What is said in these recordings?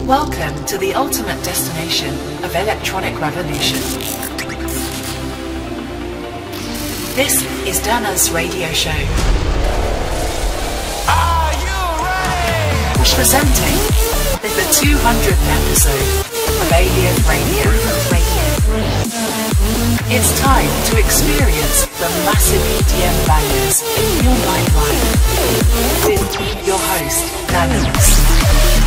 Welcome to the ultimate destination of electronic revolution. This is Dana's radio show. Are you ready? Presenting the 200th episode of Alien Radio. It's time to experience the massive EDM bangers in your nightlife with your host, Dana.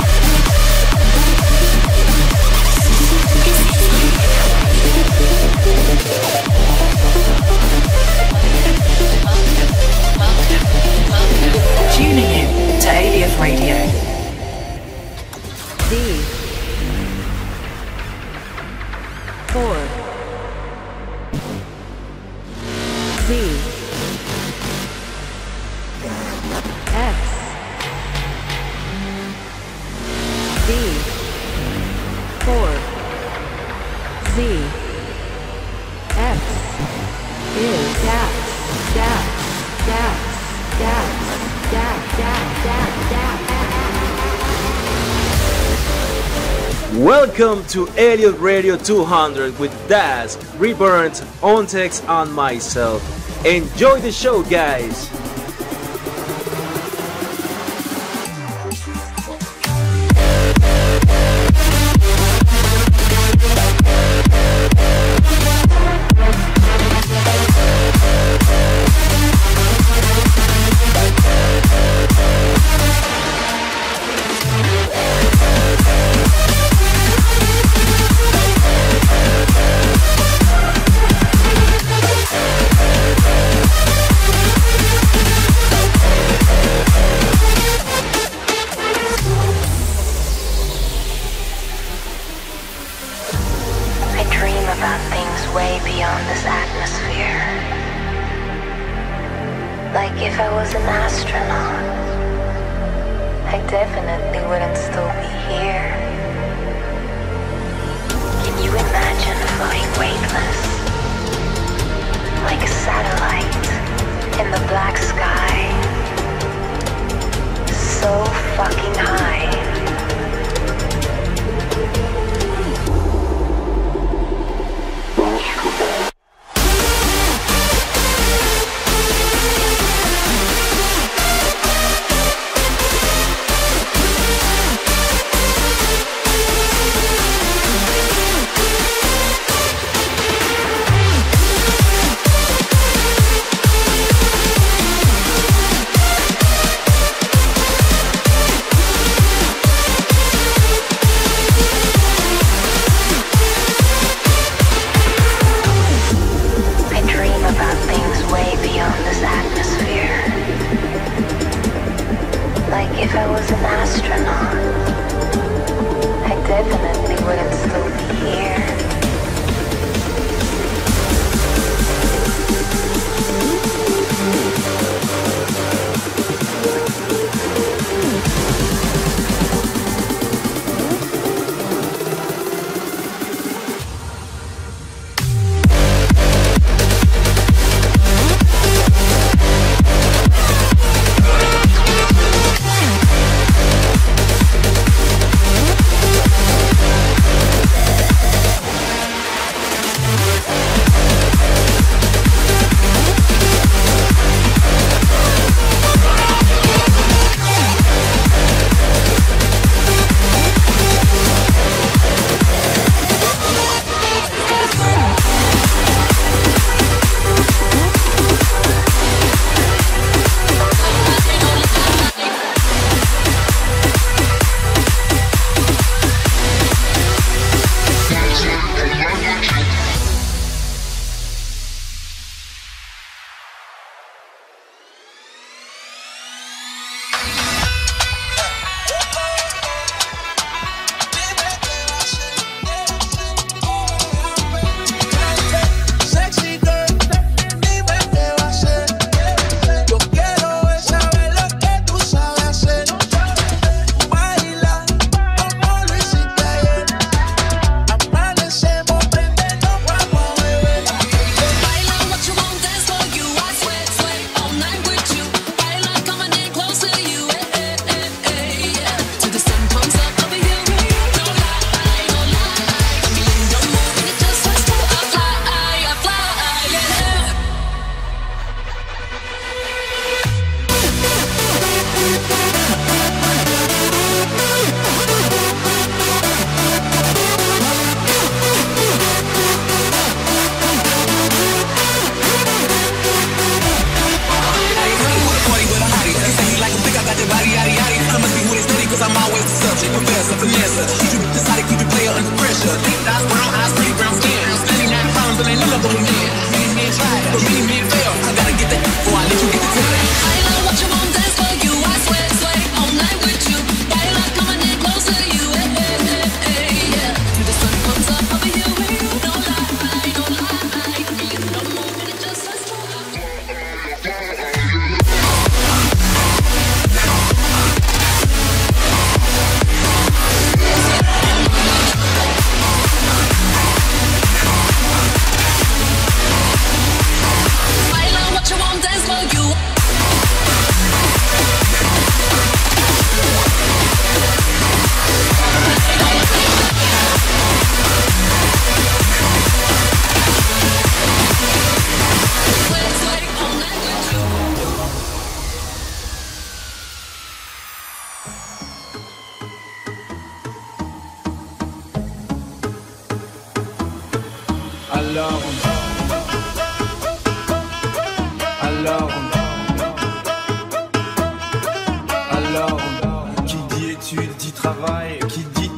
Tuning in to Alias Radio. D 4 Z X D 4 Z X is Welcome to Elliot Radio 200 with Daz, Reburnt, Ontex, and myself. Enjoy the show, guys!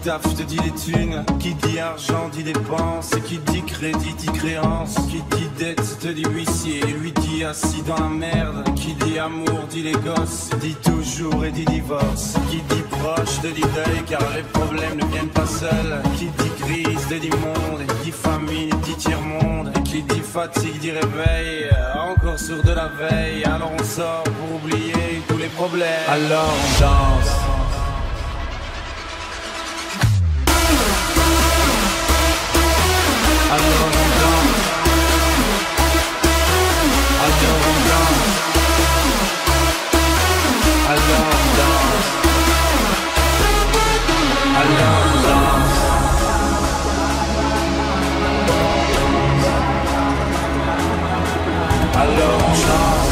taf, je te dis les thunes. Qui dit argent dit dépense. Et qui dit crédit dit créance. Qui dit dette te dit huissier. Et lui dit assis dans la merde. Qui dit amour dit les gosses. Dit toujours et dit divorce. Qui dit proche te dit deuil car les problèmes ne viennent pas seuls. Qui dit crise te dit monde. Et qui dit famine dit tiers-monde. Et qui dit fatigue dit réveil. Encore sur de la veille. Alors on sort pour oublier tous les problèmes. Alors on danse. Alors on danse. Alors on danse. Alors on danse. Alors on danse. Alors on danse.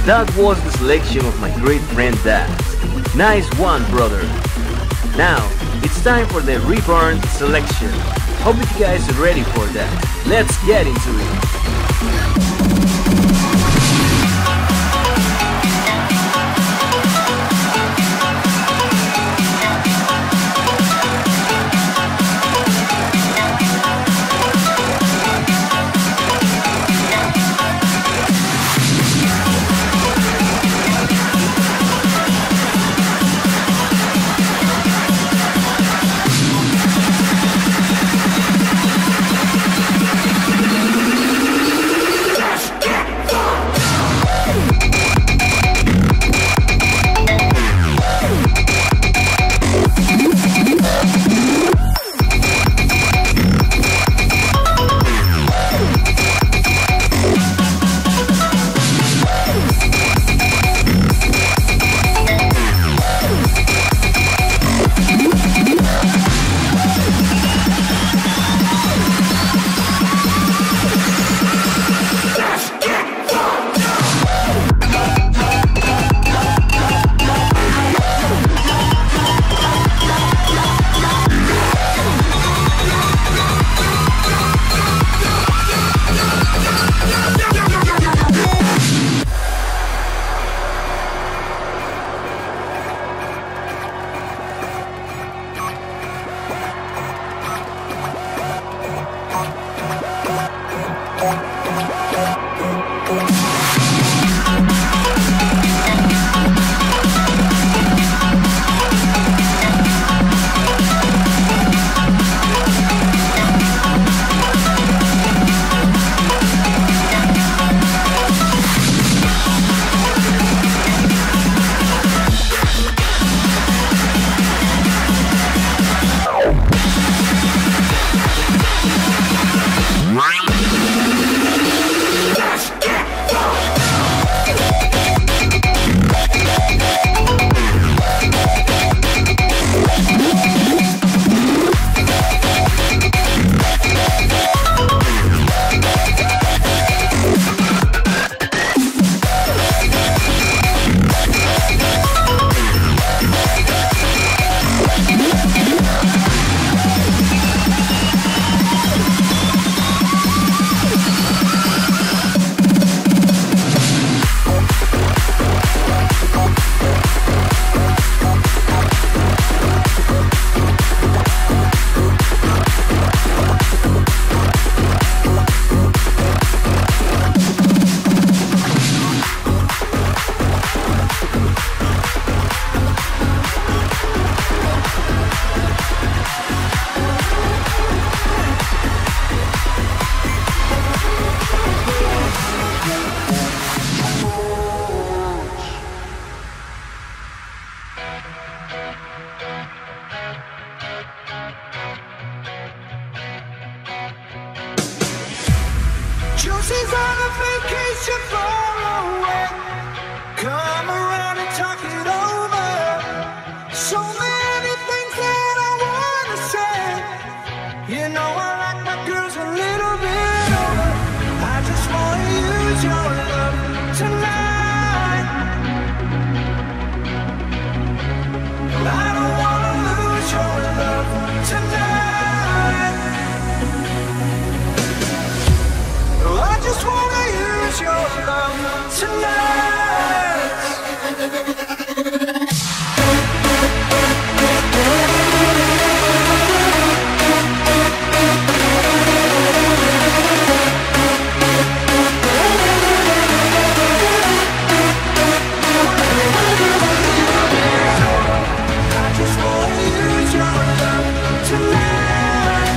That was the selection of my great friend Daz. Nice one, brother. Now, it's time for the Reburned selection. Hope you guys are ready for that. Let's get into it. Josie's on a vacation far away. Come around and talk it over. So many things that I wanna say. You know I like my girls a little bit over. I just wanna use your love tonight. I don't wanna lose your love tonight. I just wanna use your love tonight. I just wanna use your love tonight.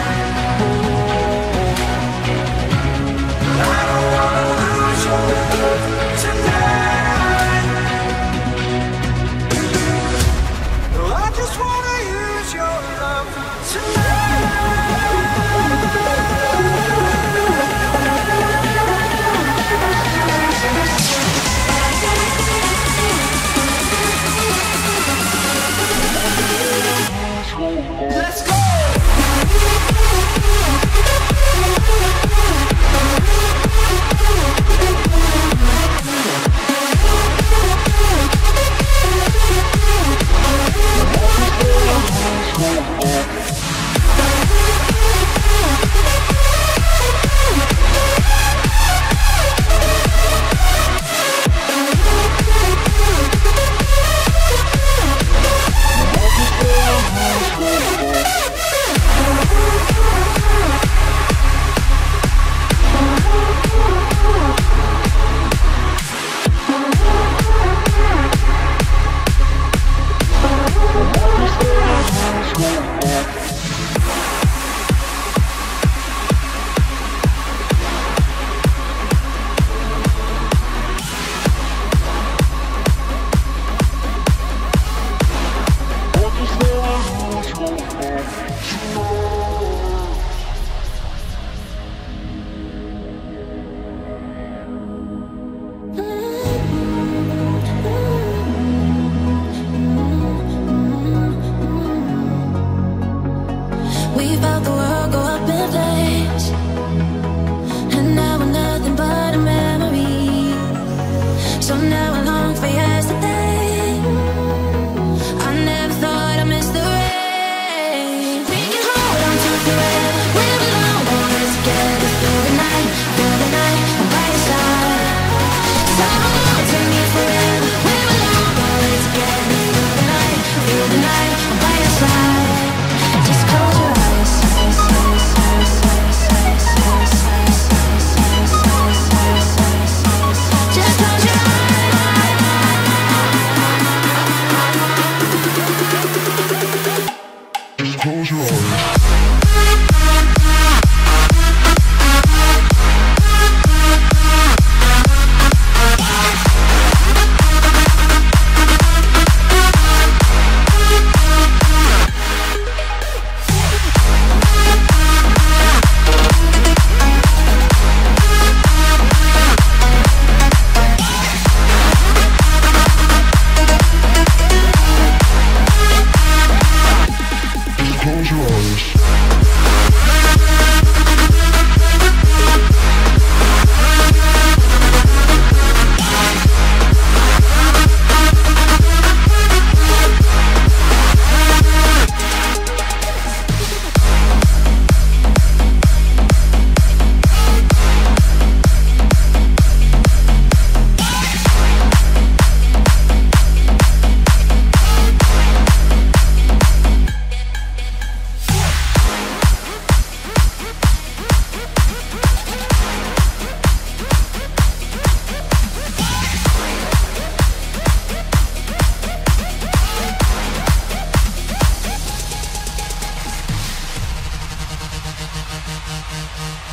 I don't wanna lose your love tonight.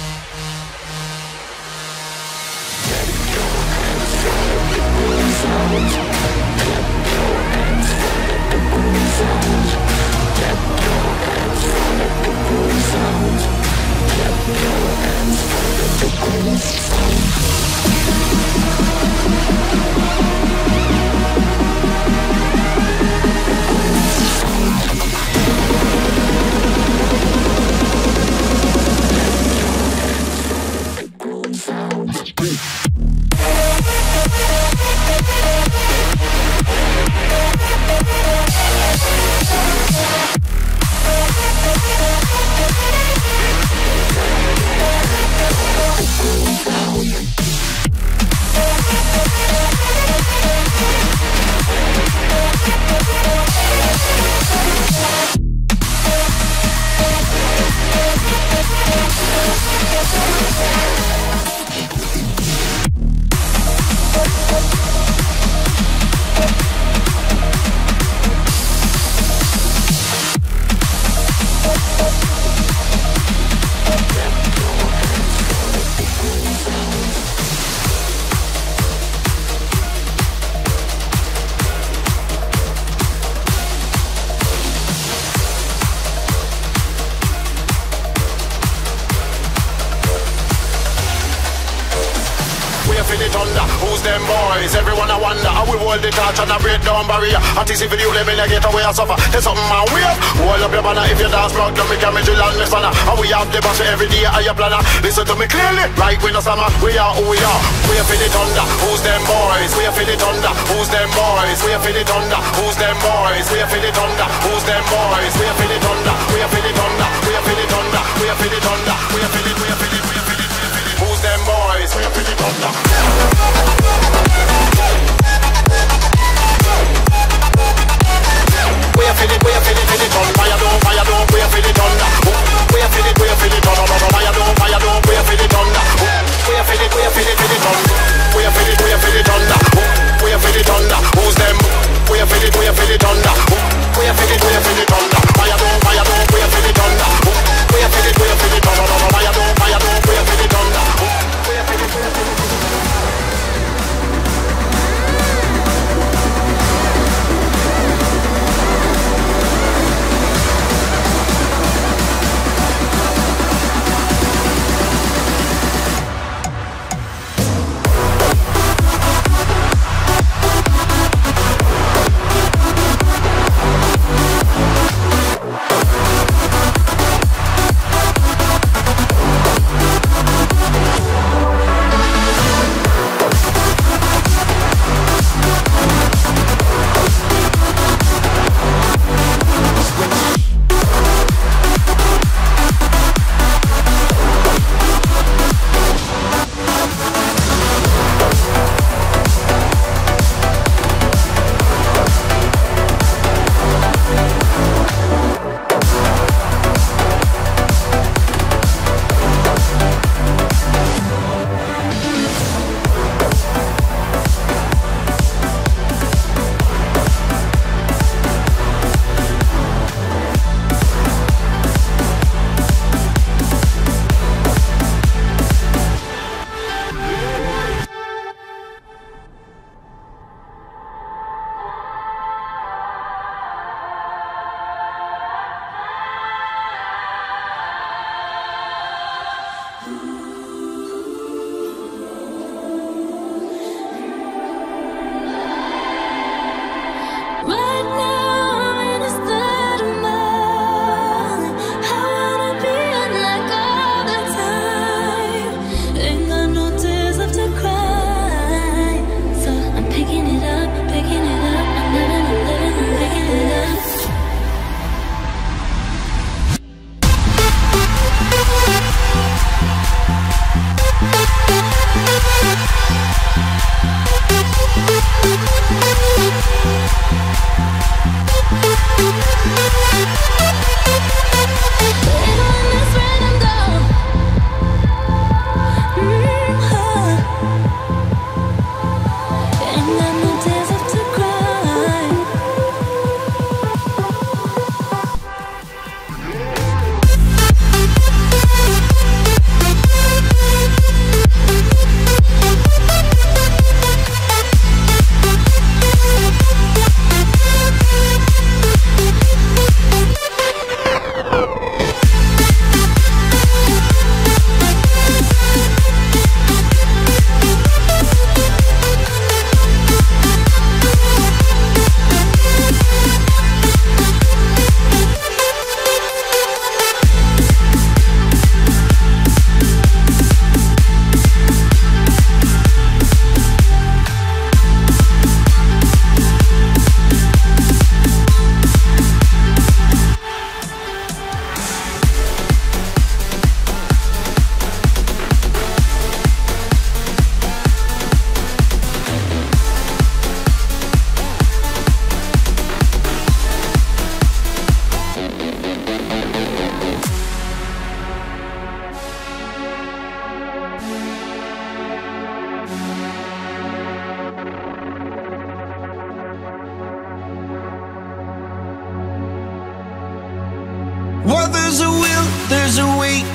them boys. Everyone I wonder how we hold the torch and I break down barrier. Anticipate you them in the gate away I suffer. There's something man we have. Hold up your banner if you dance proud. Don't make a major land me spanner. And we have the boss for every day I your planner. Listen to me clearly. Right when the summer we are who we are. We are for the thunder. Who's them boys? We are for the thunder. Who's them boys? We are for the thunder. Who's them boys? We are for the thunder. Who's them boys? We are for the thunder. We are for the thunder. We are for the thunder. We are for the thunder. We are for the Who's them boys? We are for the thunder. We are for the thunder. Fire don't, we are for the thunder. We are for the thunder. Fire don't, we are for the thunder. We are for the thunder. We are for the thunder. We are for the thunder. Who's them? We are for the thunder. We are for the thunder. Fire don't, we are for the thunder. We are for the thunder. Fire don't, we are for the thunder.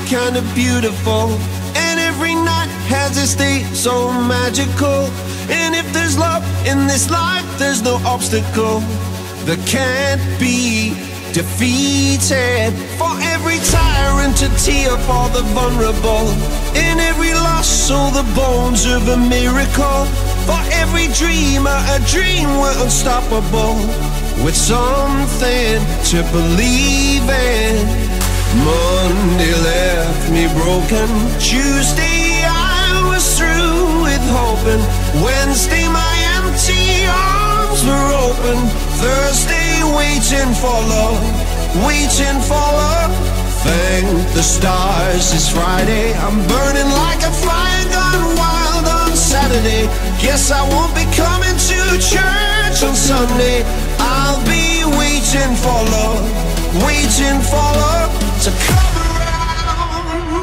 kinda beautiful, and every night has its day so magical. And if there's love in this life, there's no obstacle that can't be defeated. For every tyrant, a tear for the vulnerable. In every loss, all the bones of a miracle. For every dreamer, a dream we're unstoppable, with something to believe in. Monday left me broken. Tuesday I was through with hoping. Wednesday my empty arms were open. Thursday waiting for love, waiting for love. Thank the stars it's Friday. I'm burning like a fire gone wild on Saturday. Guess I won't be coming to church on Sunday. I'll be waiting for love, waiting for love to come around.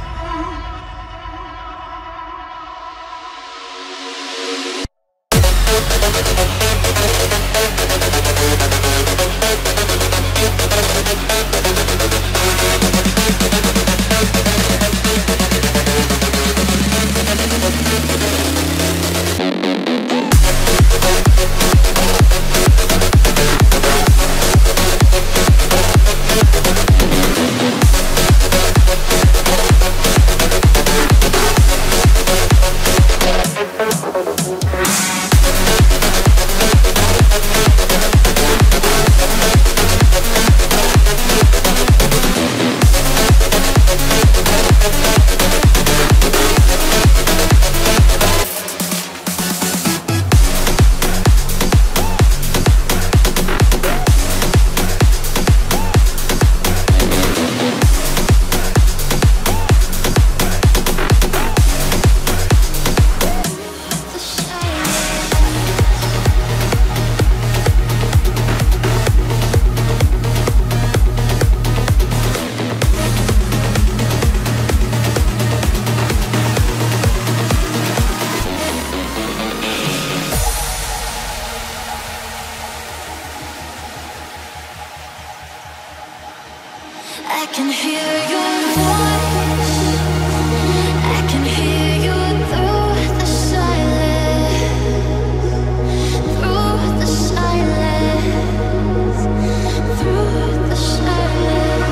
I can hear your voice. I can hear you through the silence. Through the silence. Through the silence.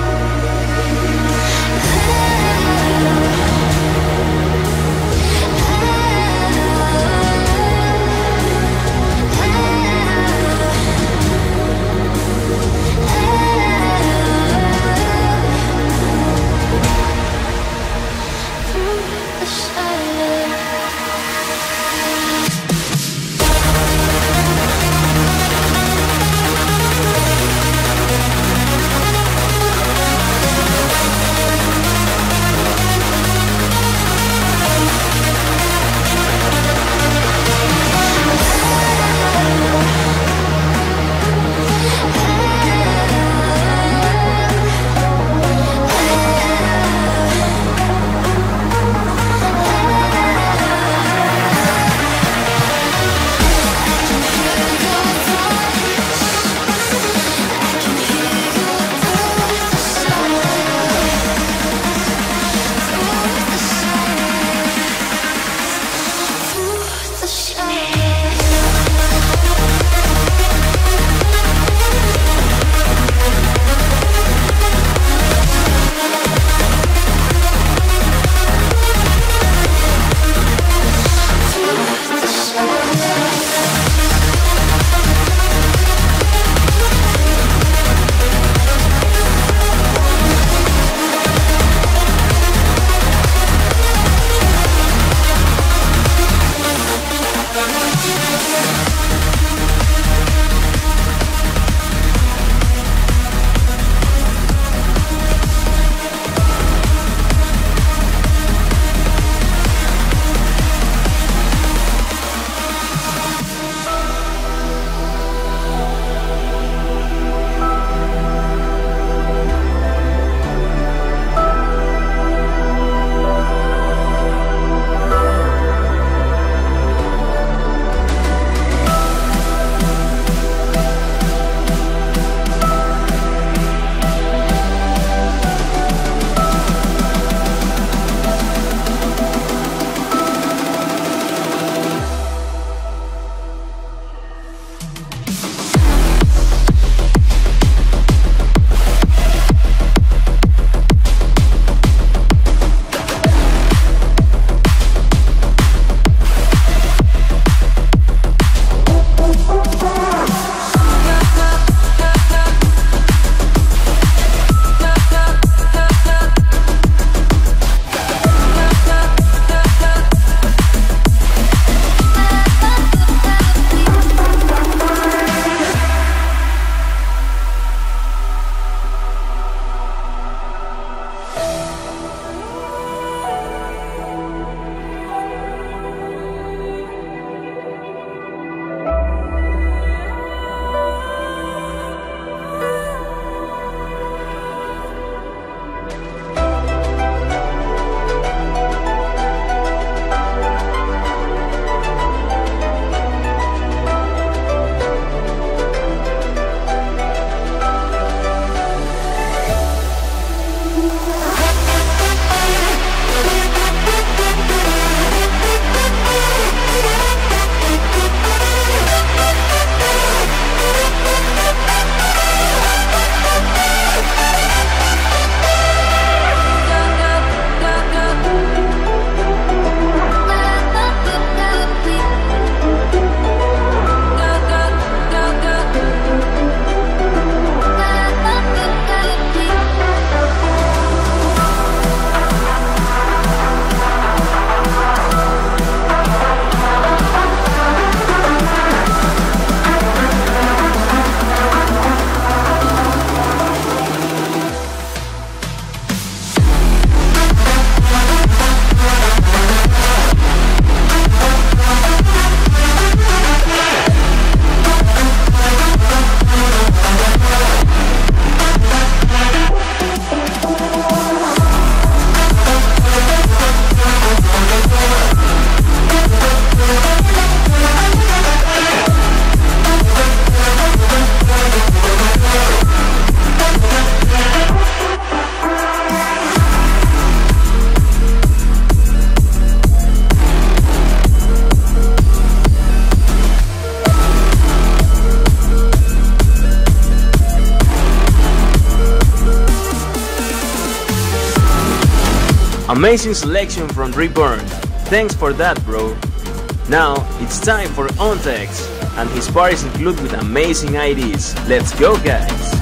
Amazing selection from Reborn. Thanks for that, bro. Now it's time for Ontex, and his parties include with amazing IDs. Let's go, guys!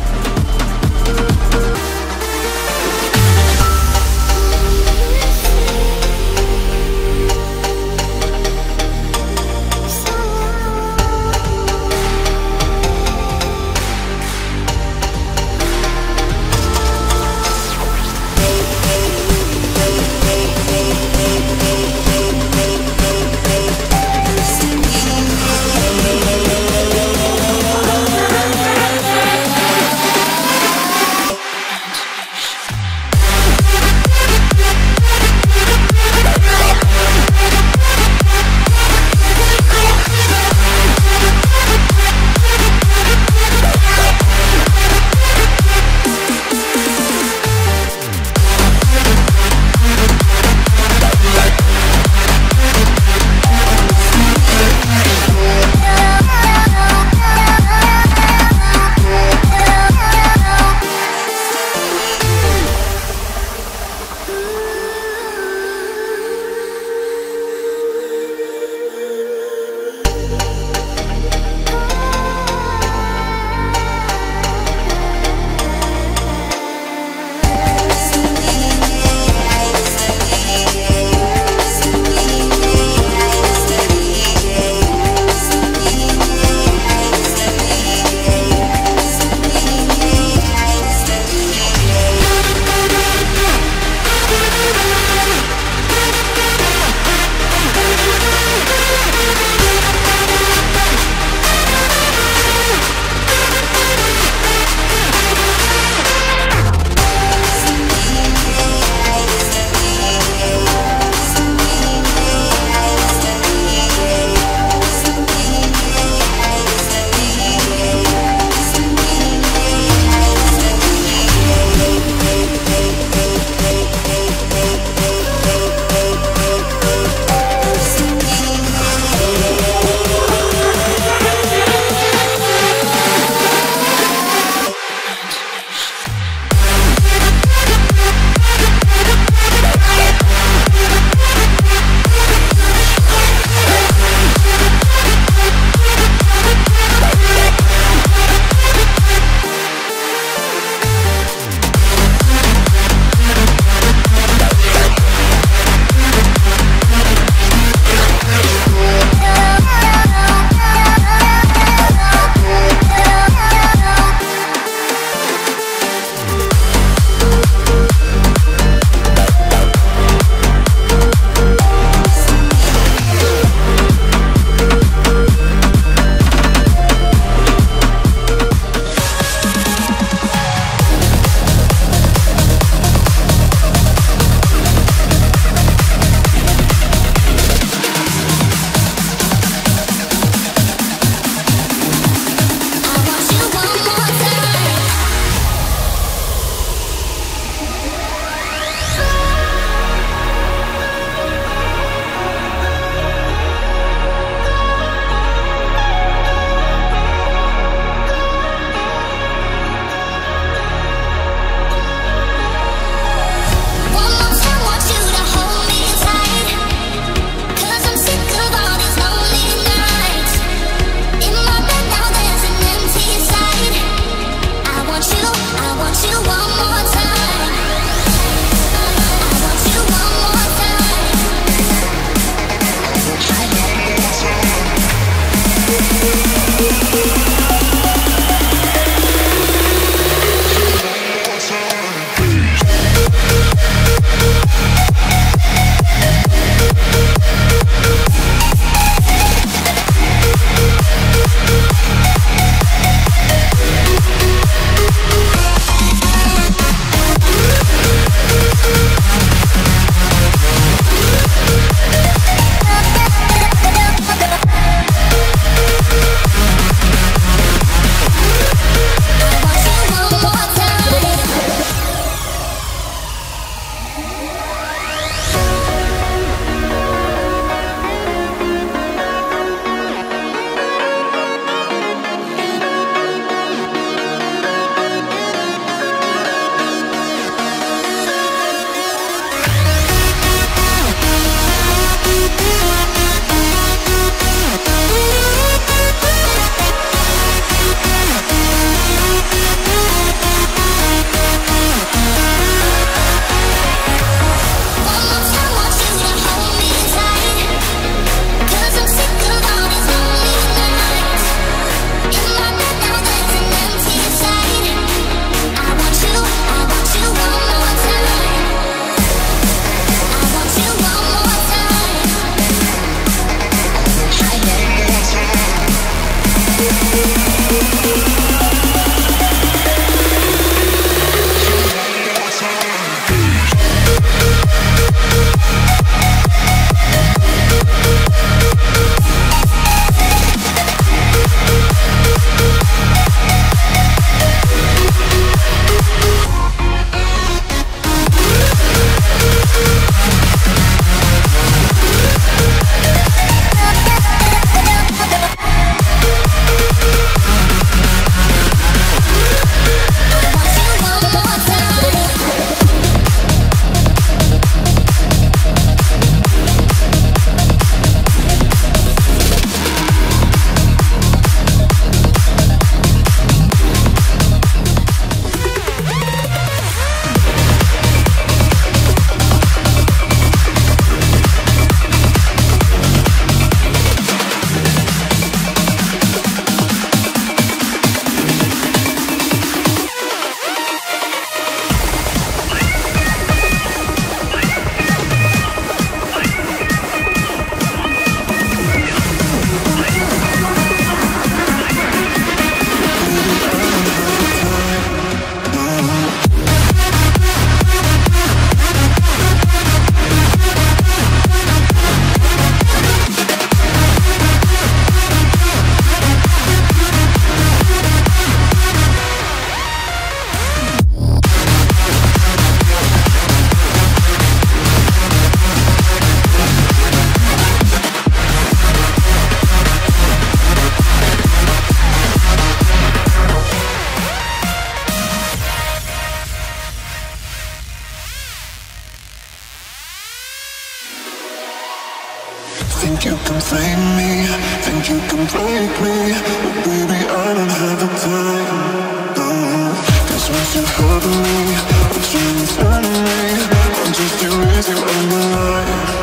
Think you can save me, think you can break me, but baby I don't have the time. Cause once you hurt me, once you turn me, I'm just too easy on my life.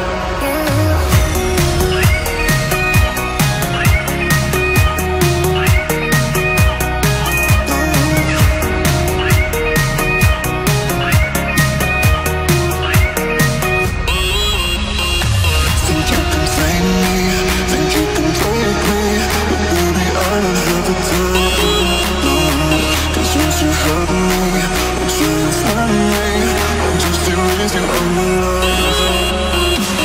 I'm just too easy on my life.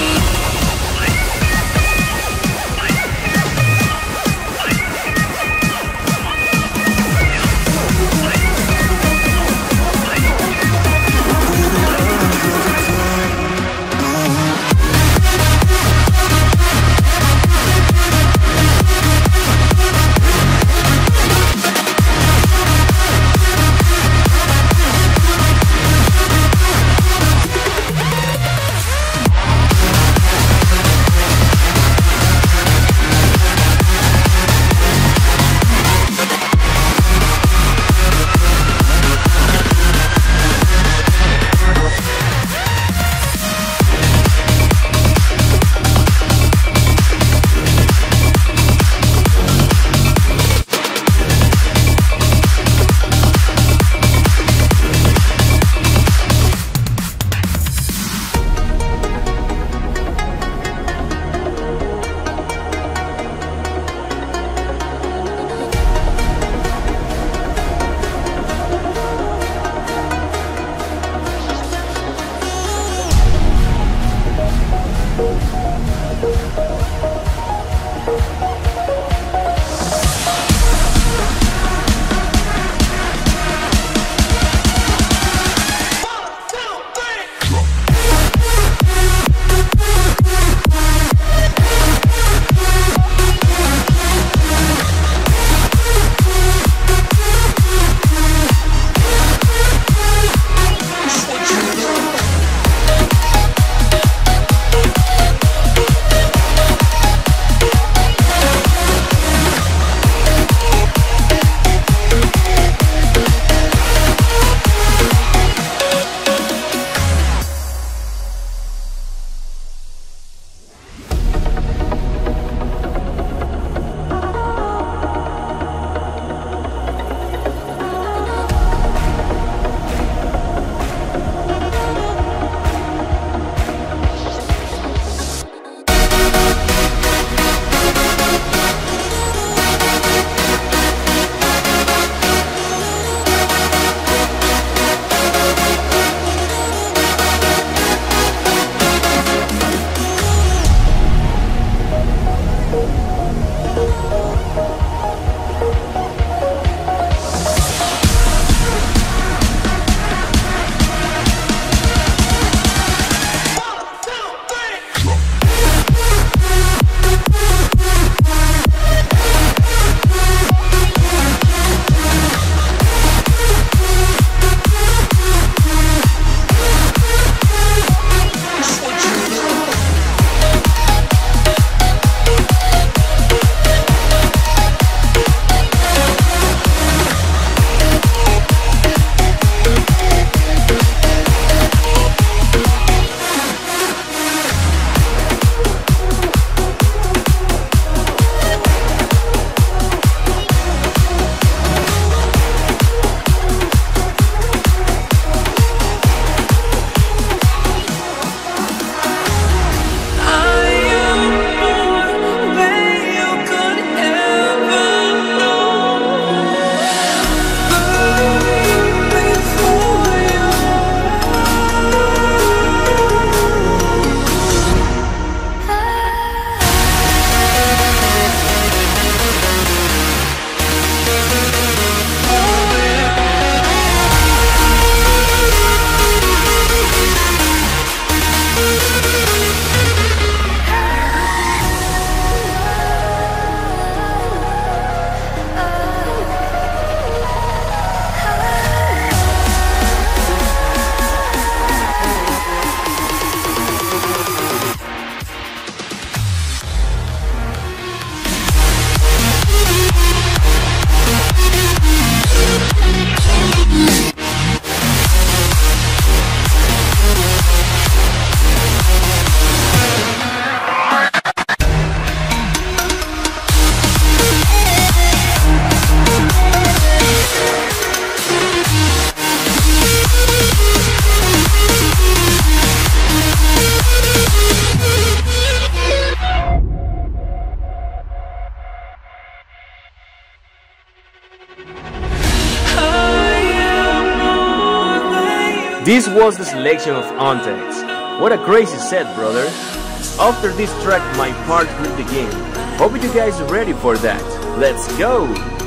This was the selection of Ontex. What a crazy set, brother. After this track, my part will begin. Hope you guys are ready for that. Let's go!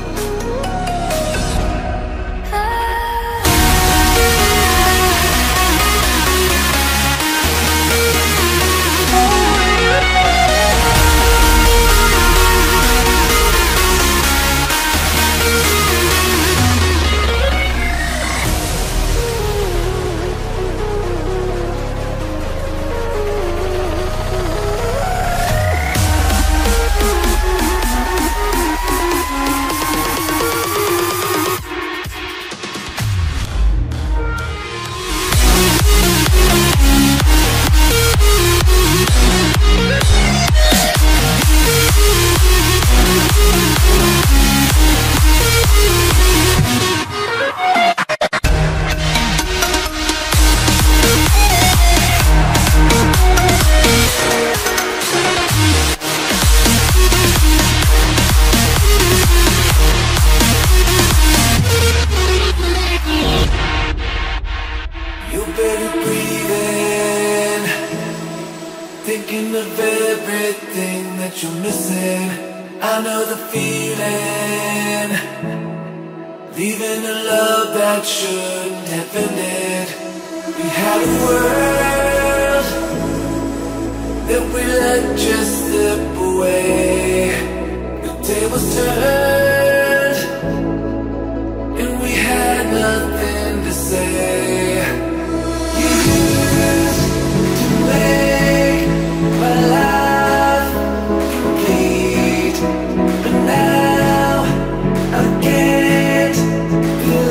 Thinking of everything that you're missing. I know the feeling. Leaving a love that shouldn't have ended. We had a world that we let just slip away. The tables turned and we had nothing to say. You used to make my life complete, but now I can't feel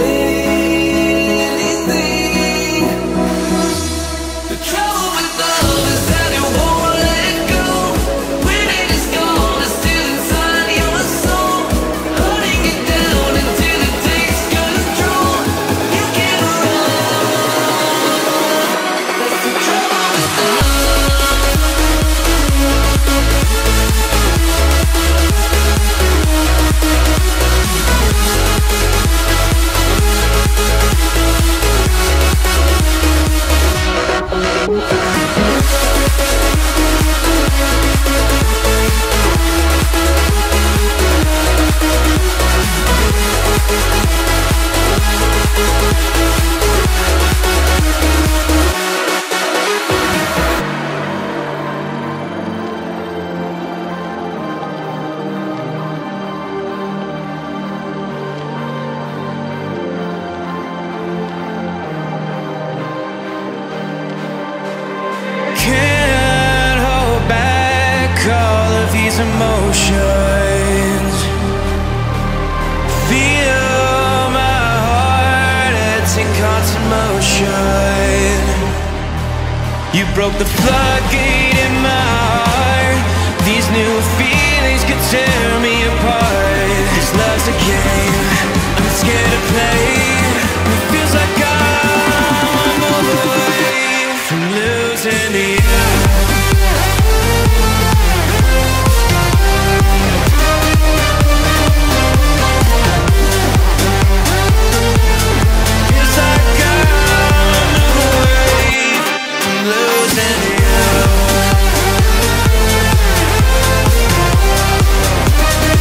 anything. The trouble with love is that it won't let go. When it is gone, it's still inside your soul, holding it down until it takes control. You can't run. That's the trouble with love. Can't hold back all of these emotions. Feel my heart, it's in constant motion. You broke the floodgate in my heart. These new feelings could tear me apart. This love's a game I'm scared to play. It feels like I'm all the way from losing you. Feels like I'm away from losing you.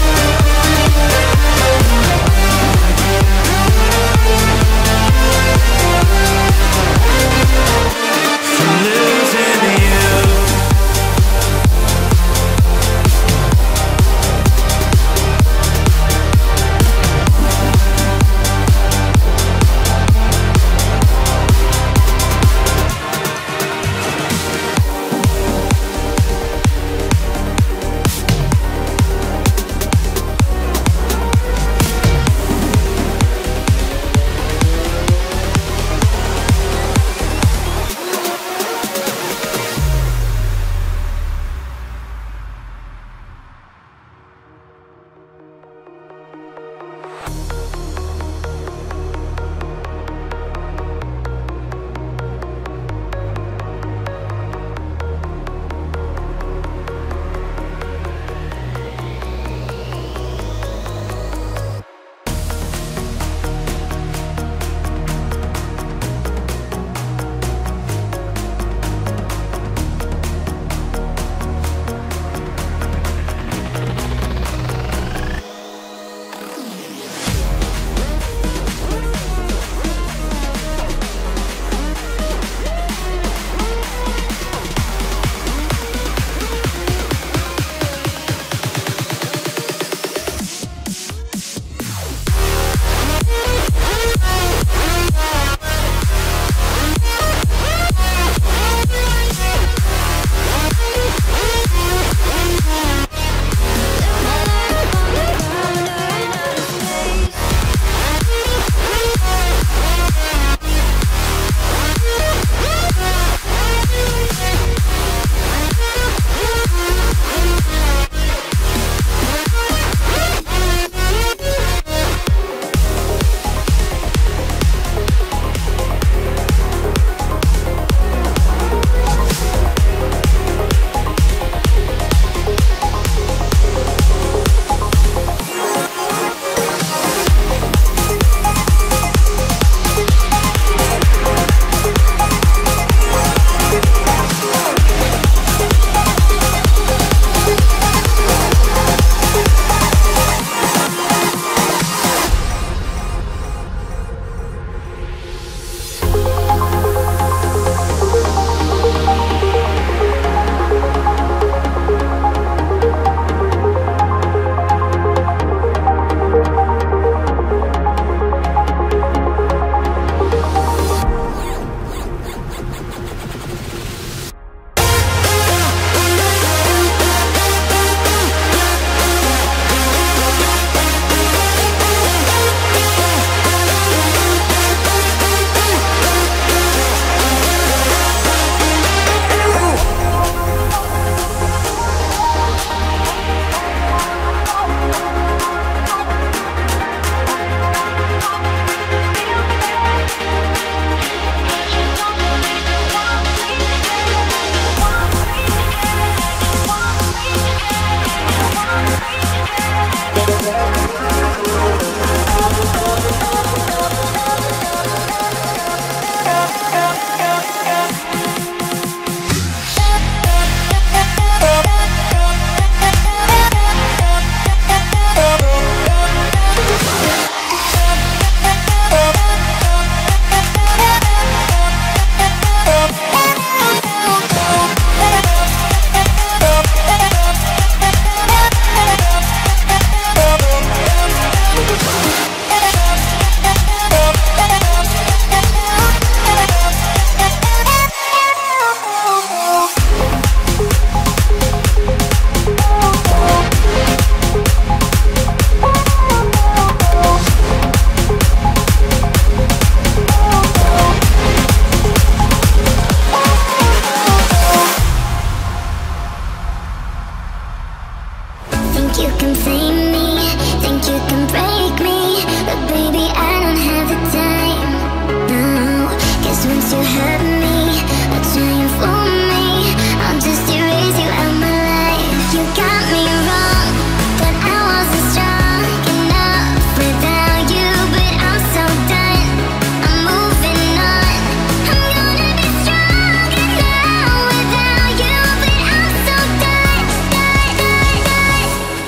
you can tame me, think you can break me, but baby I don't have the time. No, 'cause once you hurt me or try and fool me, I'll just erase you out my life. You got me wrong, but I wasn't strong enough without you. But I'm so done, I'm moving on. I'm gonna be stronger now without you. But I'm so done, done, done, done.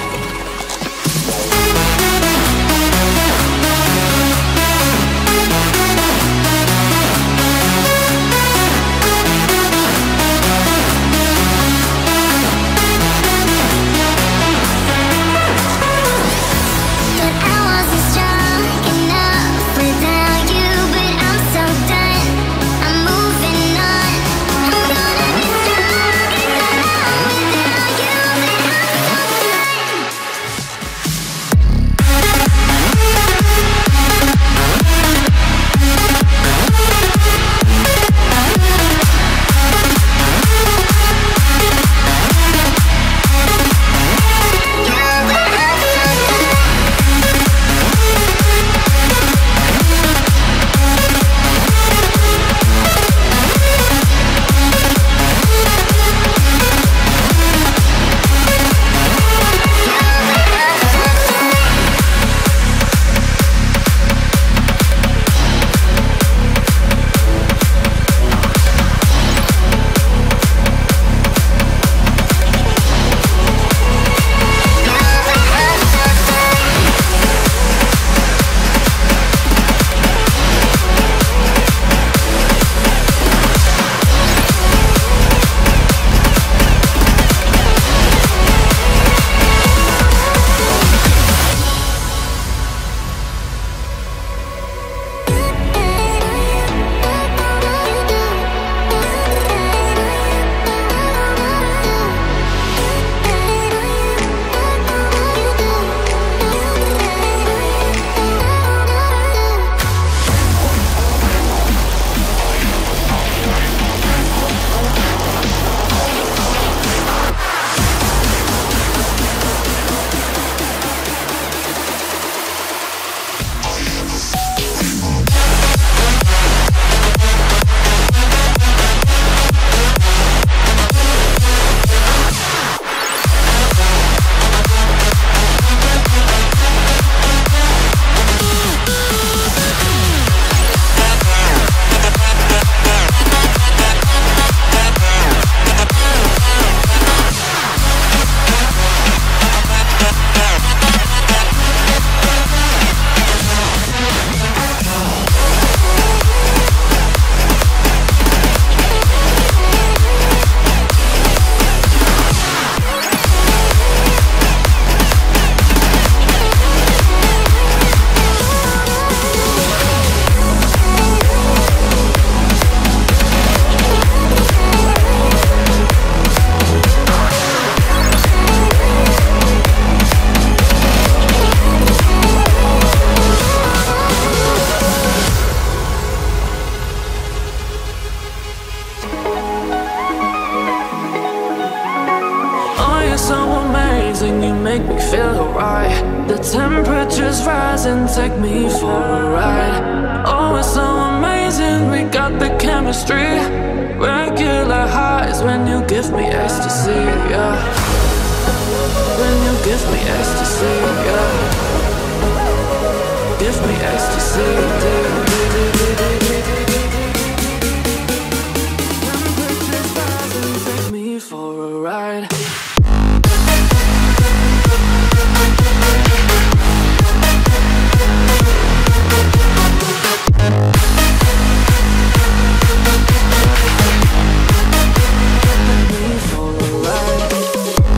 But I wasn't strong enough without you. But I'm so done, I'm moving on. I'm gonna be stronger now without you. But I'm so done. Oh, you're so amazing, you make me feel right. The temperature's rising, take me for a ride. Oh, it's so amazing, we got the chemistry. Regular highs when you give me ecstasy, yeah. When you give me ecstasy, yeah. Give me ecstasy, temperature's rising, take me for a ride. Take me for a ride.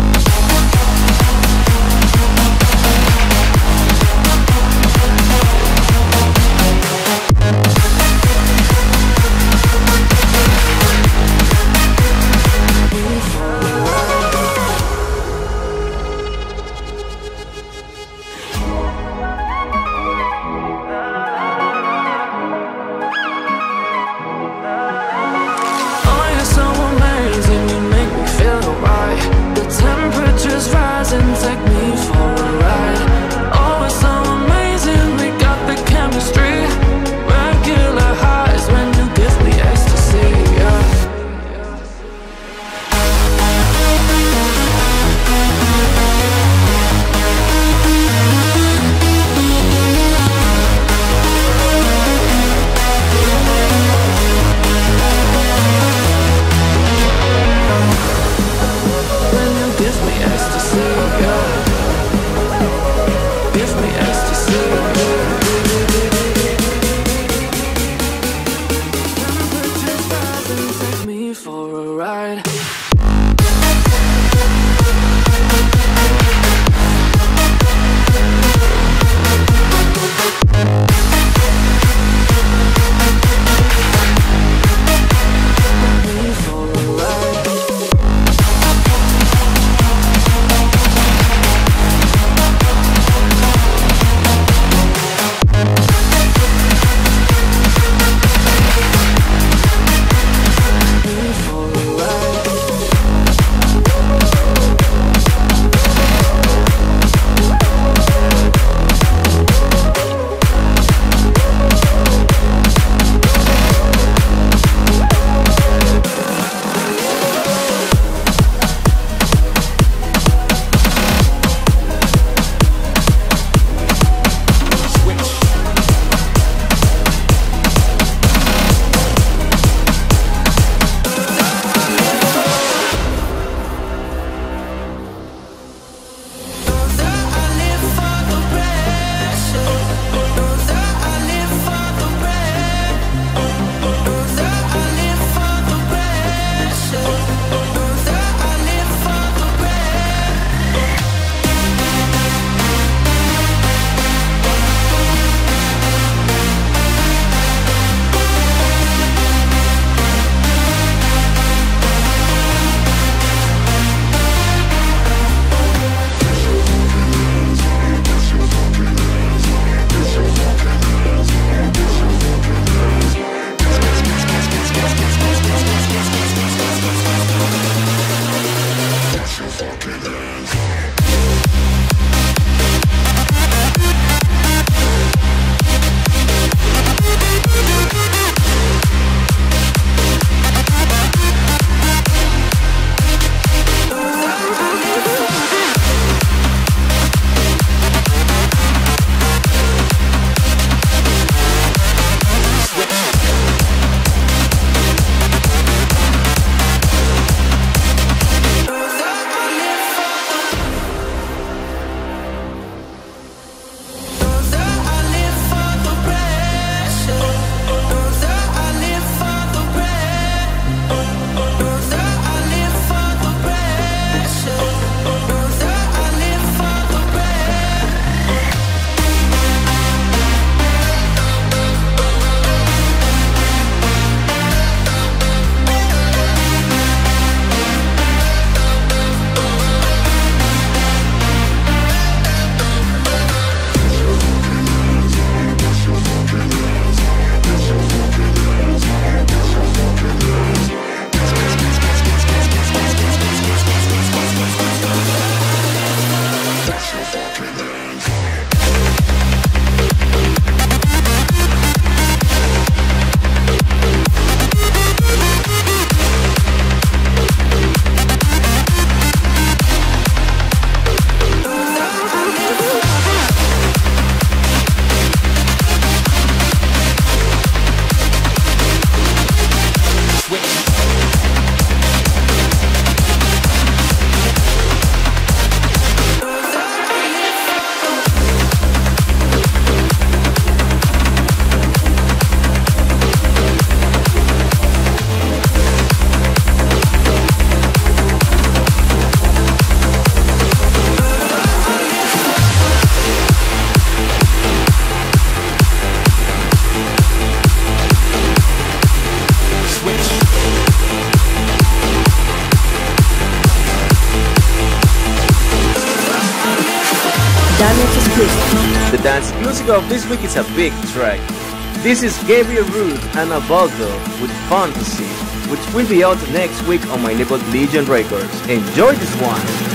The dance music of this week is a big track. This is Gabriel Root and Abaldo with Fantasy, which will be out next week on my label Legion Records. Enjoy this one!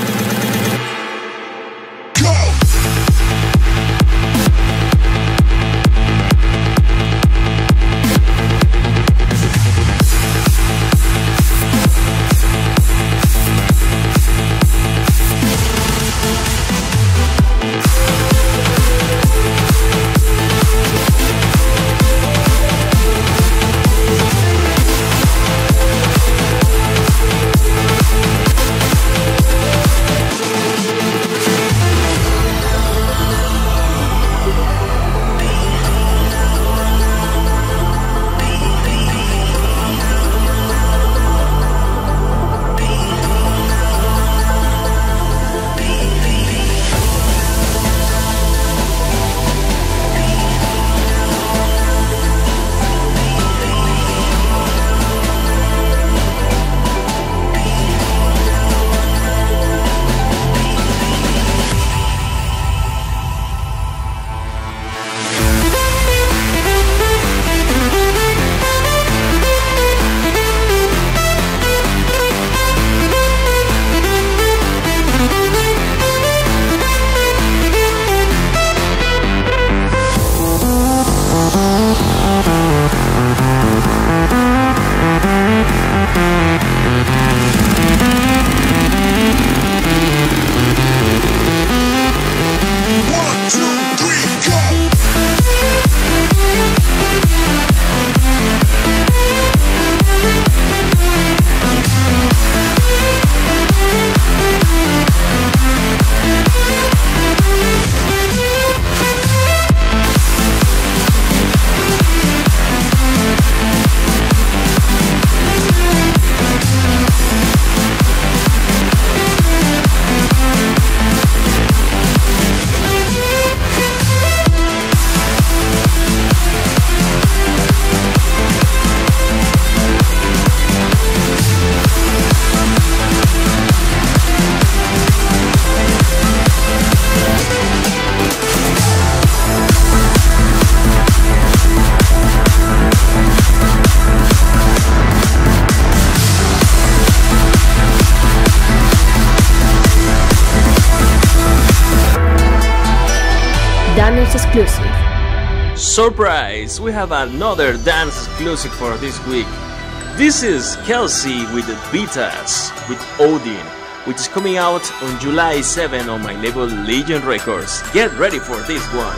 Daniel's exclusive. Surprise! We have another dance exclusive for this week. This is Kelsey with the Betas with Odin, which is coming out on July 7 on my label Legion Records. Get ready for this one.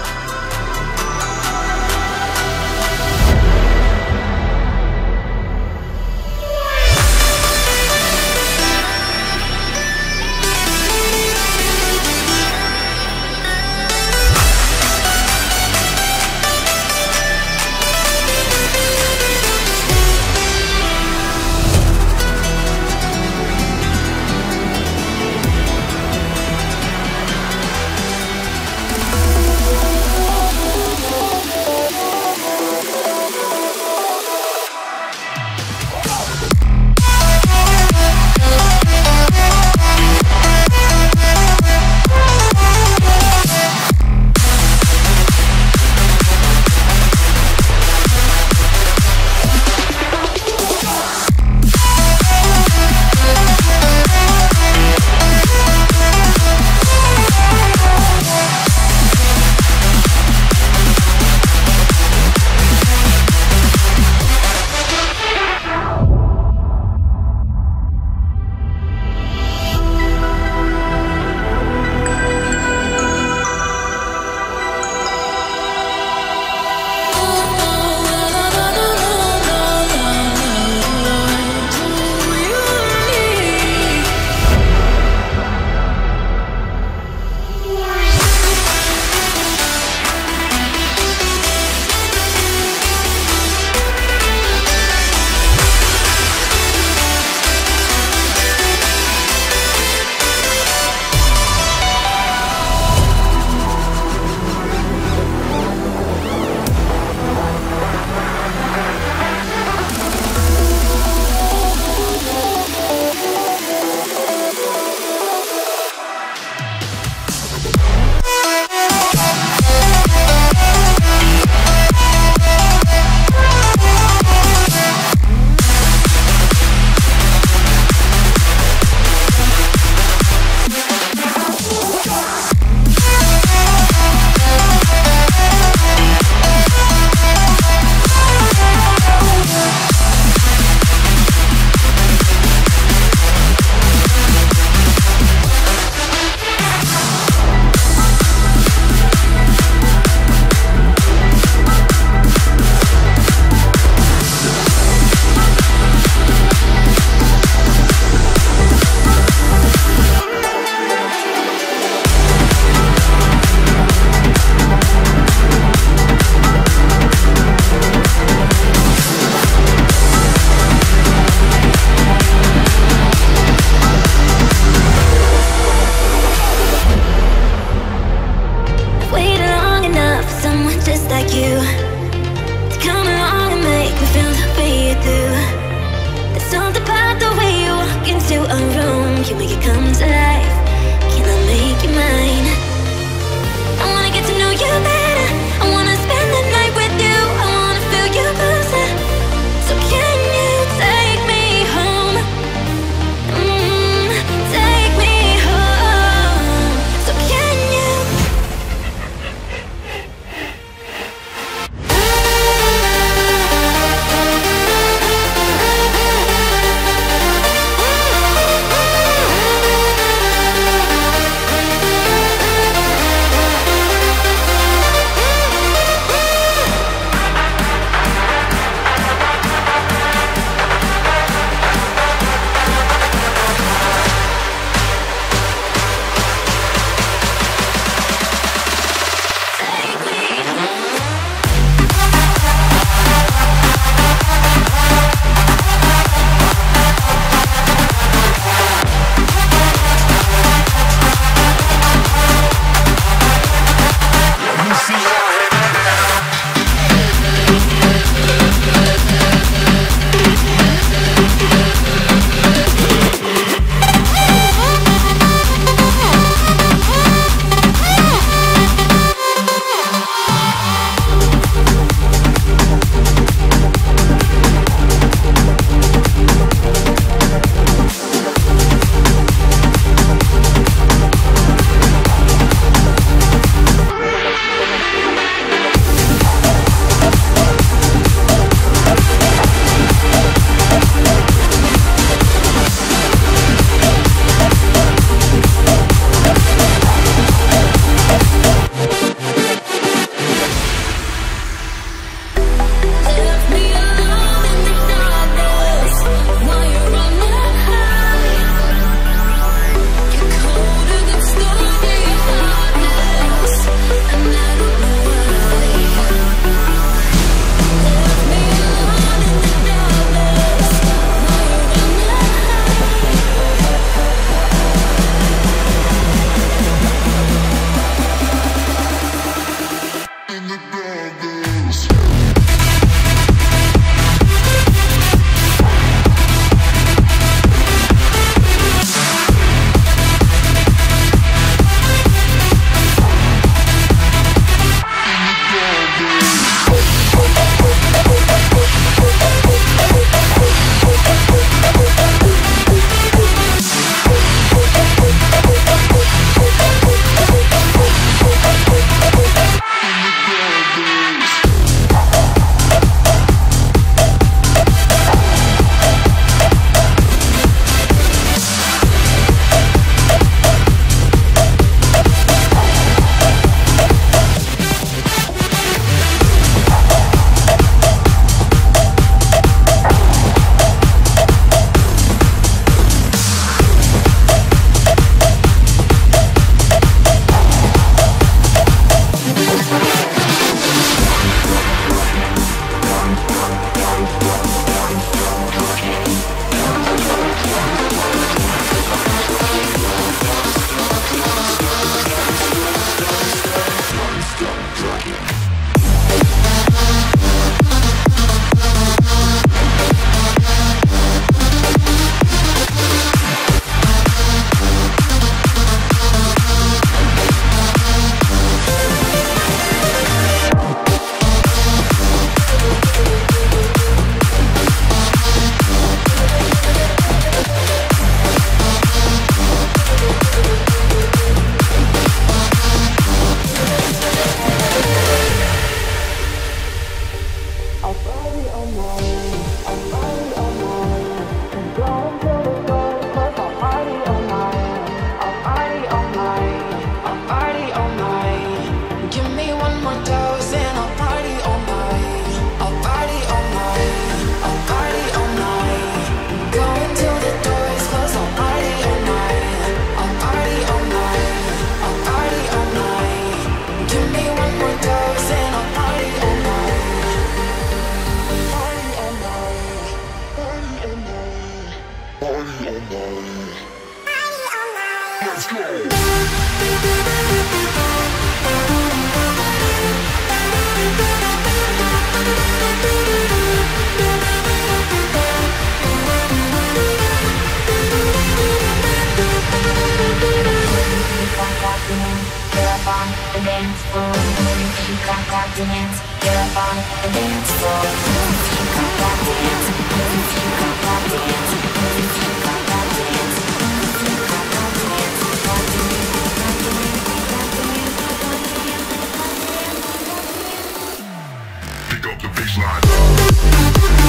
Pick up the baseline.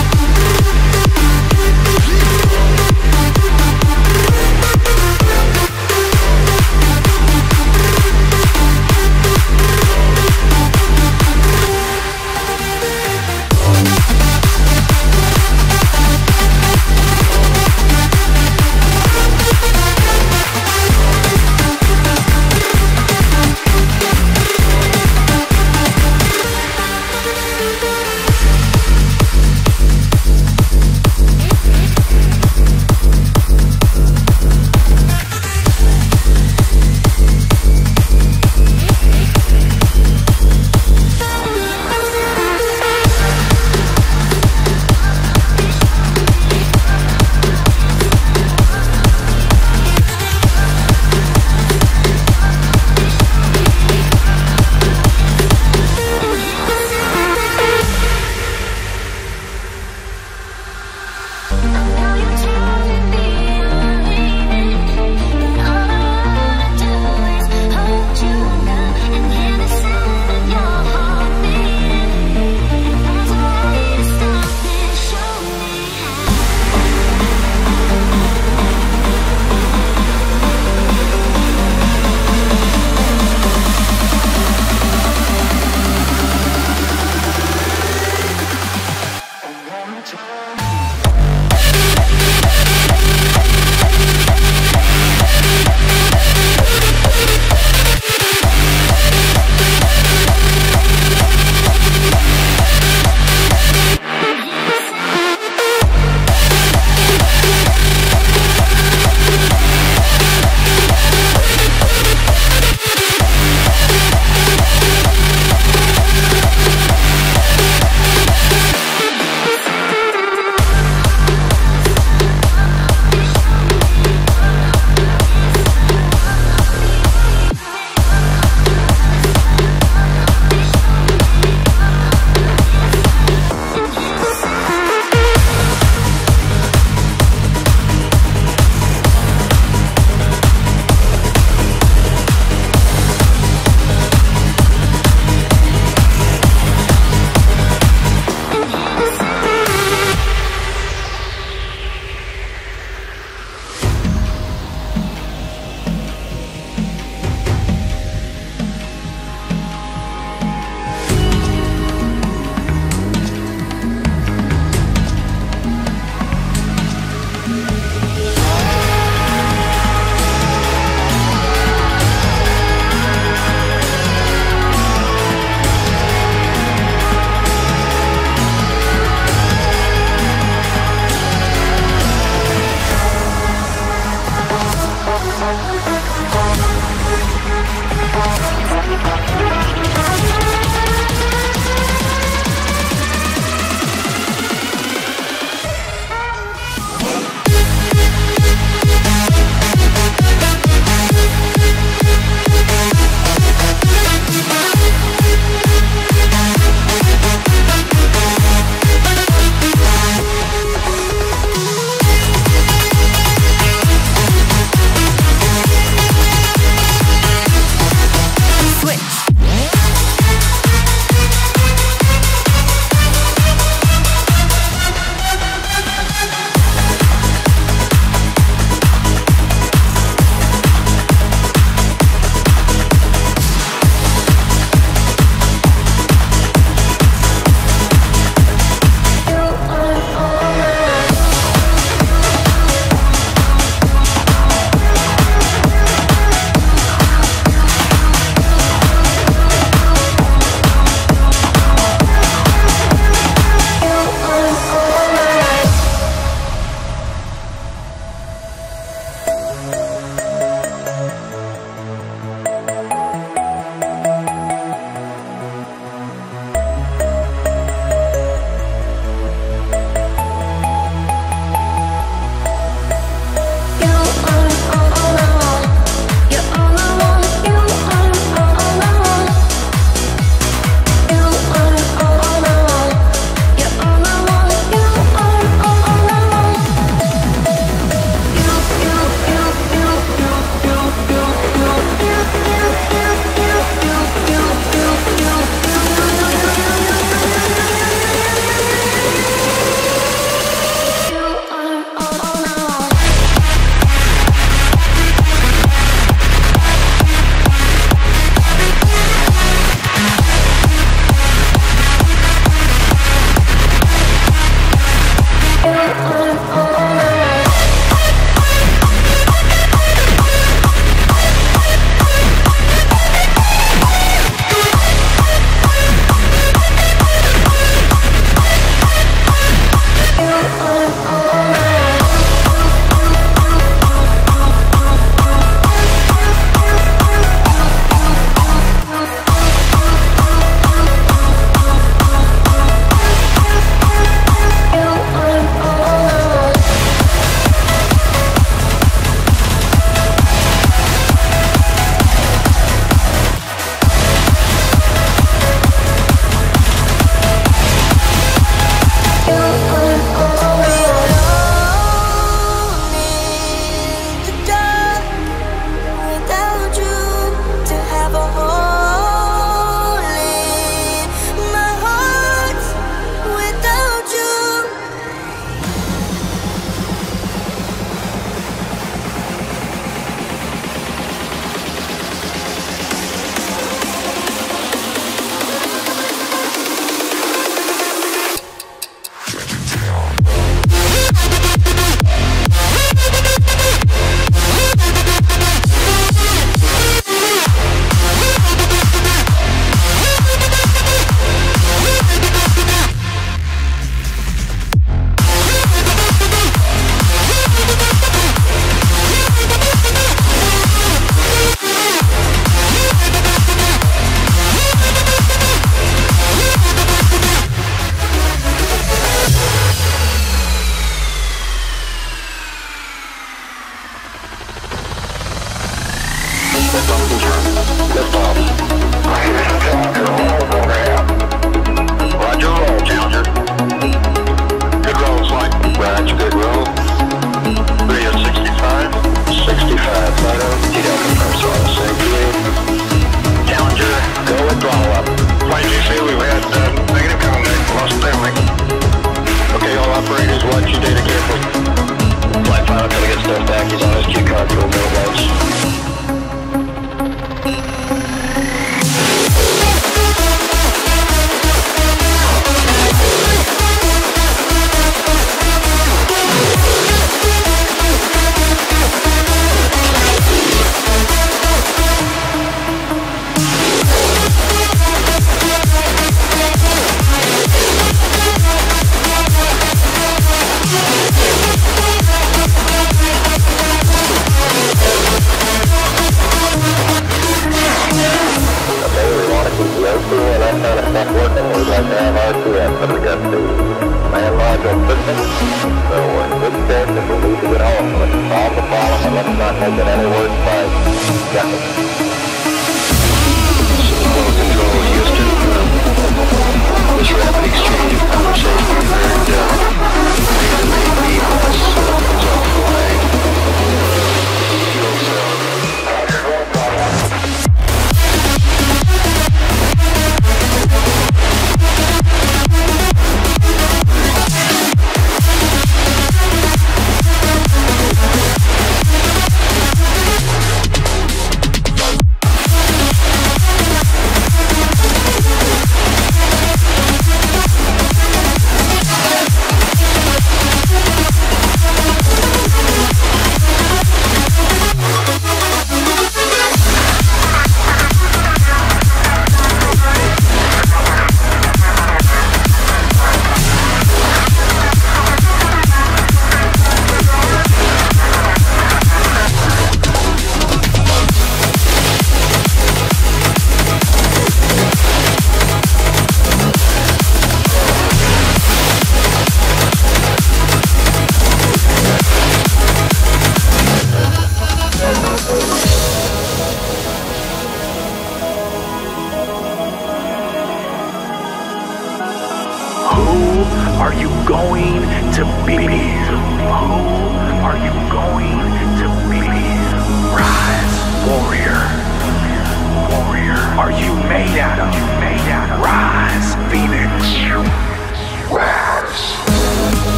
Roger, roll, Challenger. Good roll, Slight. Roger, good roll. 3 at 65. 65, Fido. TDL confirms on the same view. Challenger, go and throttle up. Flight GC, we've had negative contact, lost downlink. Okay, all operators, watch your data carefully. Flight Fido, gonna get stuff back. He's on his Q card for no lights.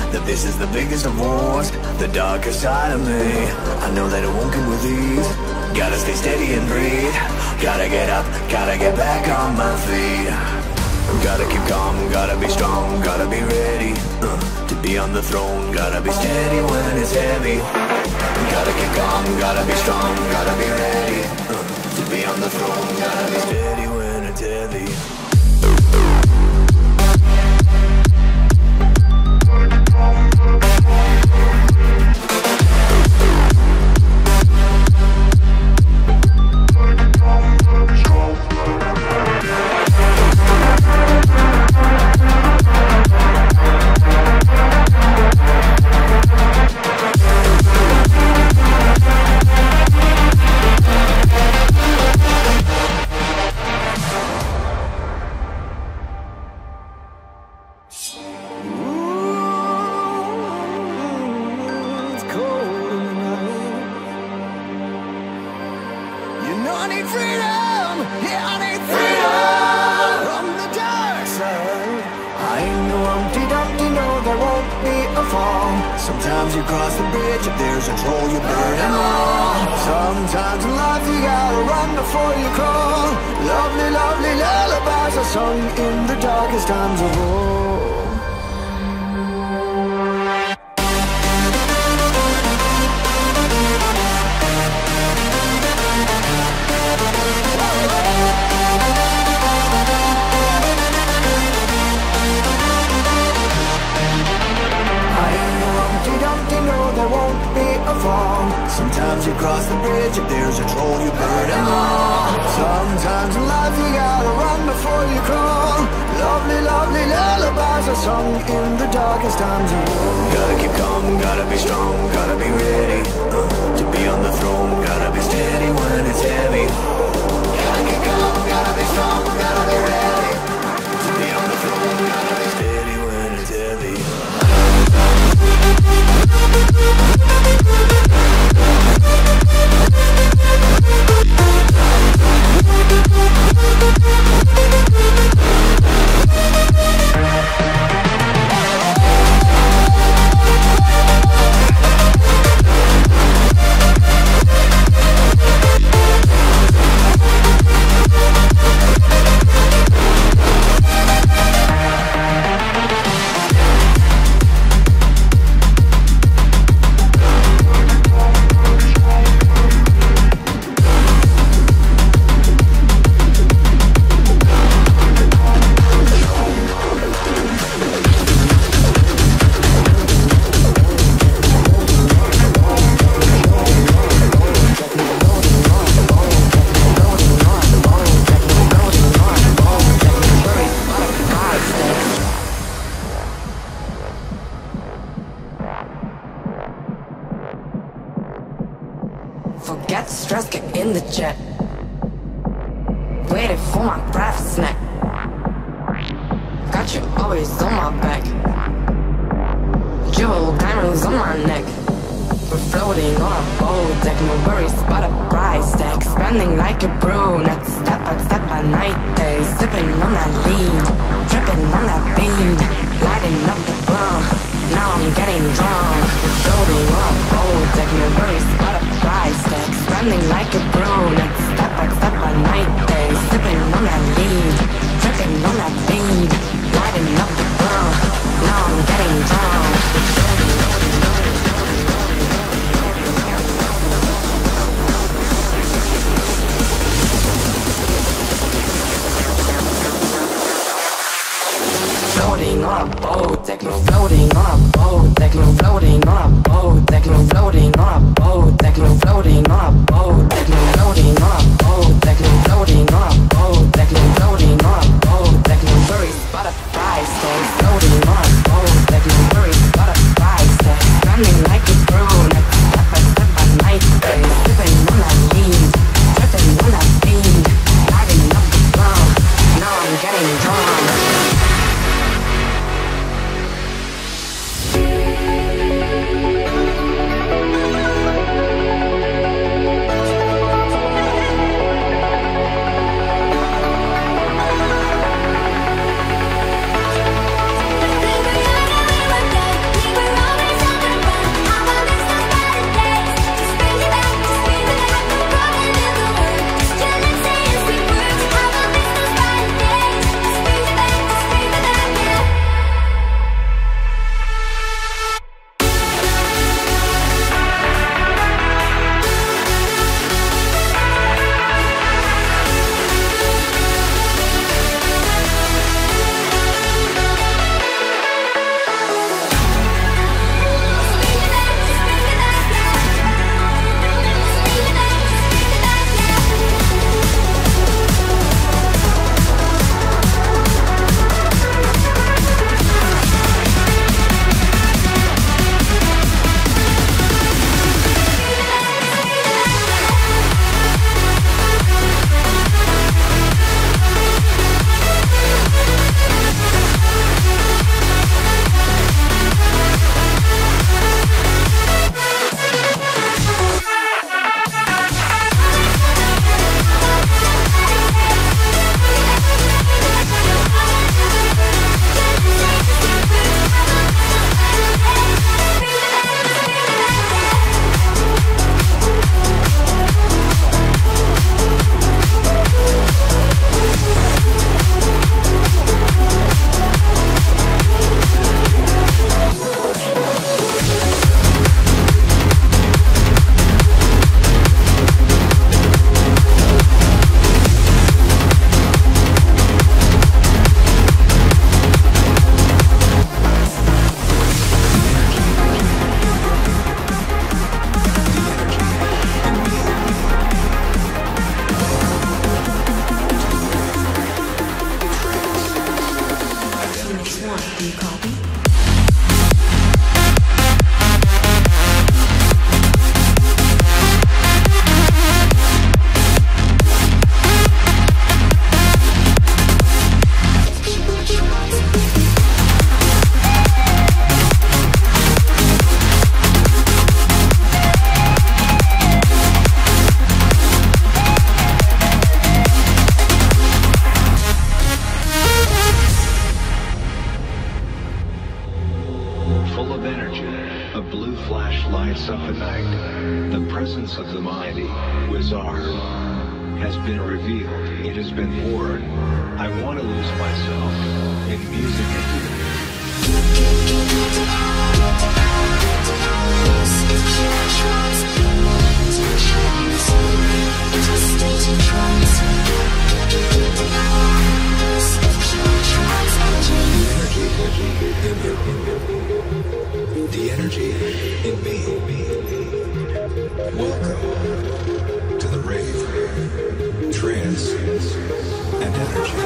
that this is the biggest of wars, the darkest side of me. I know that it won't come with ease. Gotta stay steady and breathe. Gotta get up, gotta get back on my feet. Gotta keep calm, gotta be strong, gotta be ready to be on the throne. Gotta be steady when it's heavy. Gotta keep calm, gotta be strong, gotta be ready to be on the throne. Gotta be steady when it's heavy. Sometimes you cross the bridge, if there's a troll you burn them all. Sometimes in life you gotta run before you crawl. Lovely, lovely lullabies are sung in the darkest times of all. Sometimes you cross the bridge, if there's a troll you burn them all. Sometimes in life you gotta run before you crawl. Lovely, lovely lullabies are sung in the darkest times of war. Gotta keep calm, gotta be strong, gotta be ready to be on the throne. Gotta be steady when it's heavy. Gotta keep calm, gotta be strong, gotta be ready to be on the throne. Gotta be steady when it's heavy. Forget stress, get in the jet. Waiting for my breath snack. Got you always on my back. Jewel diamonds on my neck. We're floating on a boat deck. No worries about a price tag. Spending like a brunette. Step by night day. Sipping on that lean. Dripping on that bean. Lighting up the blunt. Now I'm getting drunk. We're floating on a boat deck. No worries about a price tag. Spending like a brunette. Step by night day. Sipping on that lean. Dripping on that bean. Lighting up the blunt. Now I'm getting drunk. Floating on a boat deck, no floating on a boat deck, no floating on a boat deck, no floating on a boat deck, no floating on a boat deck, no floating on a boat deck, no floating on a boat deck, no floating on a boat deck, no worries about a price tag. Floating on a boat deck, no worries about a price tag. Spending like a brunette, step by night day, sipping on that lean, dripping on that bean, lighting up the blunt. Now I'm getting drunk. do you copy? Full of energy, a blue flash lights up the night. The presence of the mighty Wizard has been revealed. It has been born. I want to lose myself in music and the energy in me. Welcome to the rave, trance, and energy.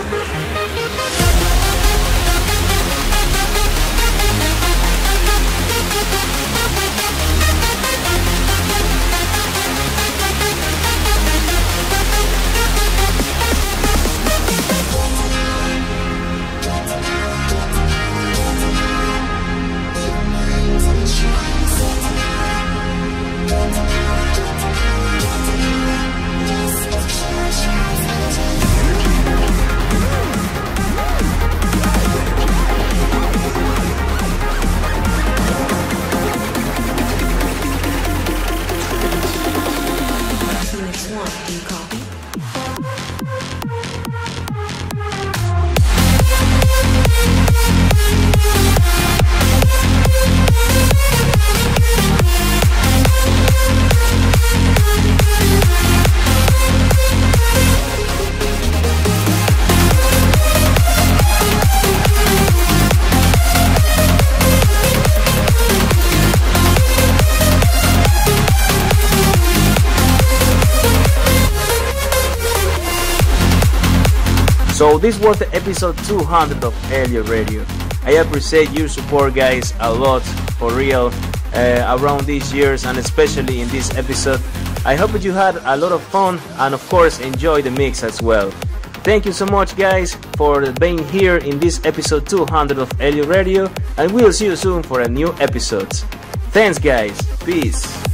So this was the episode 200 of Elliot Radio. I appreciate your support, guys, a lot, for real, around these years, and especially in this episode. I hope that you had a lot of fun and of course enjoy the mix as well. Thank you so much, guys, for being here in this episode 200 of Elliot Radio, and we'll see you soon for a new episode. Thanks, guys. Peace.